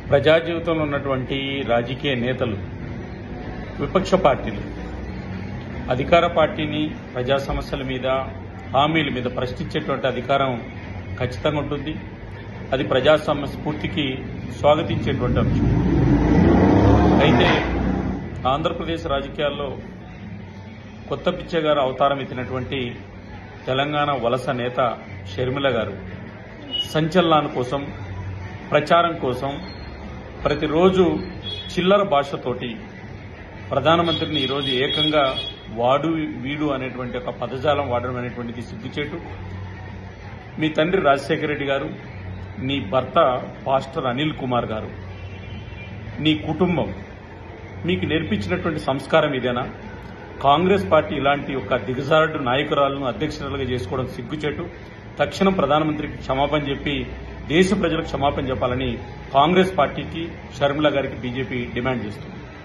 ప్రజా జీవితంలో ఉన్నటువంటి రాజకీయ నేతలు, విపక్ష పార్టీలు అధికార పార్టీని ప్రజా సమస్యల మీద, హామీల మీద ప్రశ్నించేటువంటి అధికారం ఖచ్చితంగా ఉంటుంది. అది ప్రజా స్ఫూర్తికి స్వాగతించేటువంటి అంశం. అయితే ఆంధ్రప్రదేశ్ రాజకీయాల్లో కొత్త పిచ్చ గారు అవతారం ఎత్తినటువంటి తెలంగాణ వలస నేత షర్మిల గారు సంచలనాల కోసం, ప్రచారం కోసం ప్రతిరోజు చిల్లర భాషతోటి ప్రధానమంత్రిని ఈరోజు ఏకంగా వాడు వీడు అనేటువంటి ఒక పదజాలం వాడడం అనేటువంటిది సిగ్గుచేటు. మీ తండ్రి రాజశేఖర రెడ్డి గారు, నీ భర్త పాస్టర్ అనిల్ కుమార్ గారు, నీ కుటుంబం మీకు నేర్పించినటువంటి సంస్కారం ఇదేనా? కాంగ్రెస్ పార్టీ ఇలాంటి ఒక దిగజారుడు నాయకురాలను అధ్యక్షురాలుగా చేసుకోవడం సిగ్గుచేటు. తక్షణం ప్రధానమంత్రికి క్షమాపణ చెప్పి దేశ ప్రజలకు క్షమాపణ చెప్పాలని కాంగ్రెస్ పార్టీకి, షర్మిల గారికి బీజేపీ డిమాండ్ చేస్తుంది.